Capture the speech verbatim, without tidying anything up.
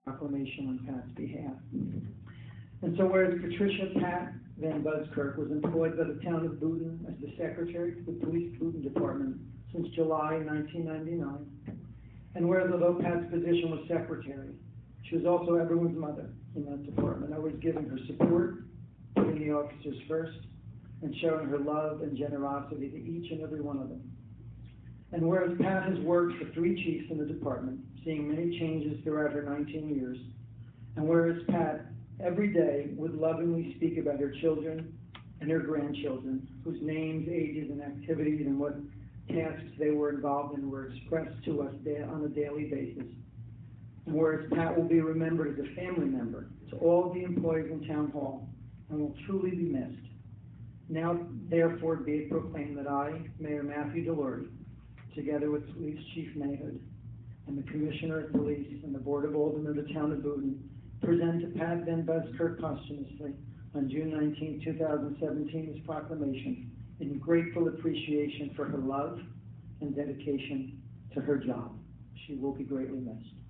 proclamation on Pat's behalf. And so whereas Patricia Pat VanBuskirk was employed by the town of Boonton as the secretary to the police Boonton department since July nineteen ninety-nine, and whereas although Pat's position was secretary, she was also everyone's mother in that department, always giving her support, putting the officers first, and showing her love and generosity to each and every one of them. And whereas Pat has worked for three chiefs in the department, seeing many changes throughout her nineteen years, and whereas Pat every day would lovingly speak about her children and her grandchildren, whose names, ages, and activities and what tasks they were involved in were expressed to us on a daily basis. And whereas Pat will be remembered as a family member to all the employees in Town Hall and will truly be missed. Now, therefore, be it proclaimed that I, Mayor Matt DiLauri, together with Police Chief Mayhood and the Commissioner of Police and the Board of Aldermen of the Town of Boonton, present to Pat VanBuskirk posthumously on June nineteenth, two thousand seventeen, this proclamation in grateful appreciation for her love and dedication to her job. She will be greatly missed.